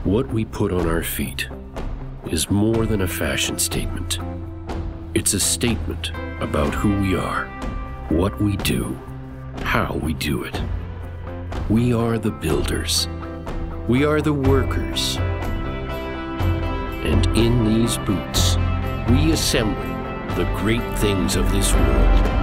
What we put on our feet is more than a fashion statement. It's a statement about who we are, what we do, how we do it. We are the builders. We are the workers. And in these boots, we assemble the great things of this world.